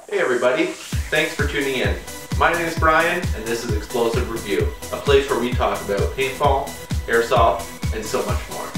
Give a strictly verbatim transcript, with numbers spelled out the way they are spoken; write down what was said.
Hey everybody, thanks for tuning in. My name is Brian and this is Explosive Review, a place where we talk about paintball, airsoft, and so much more.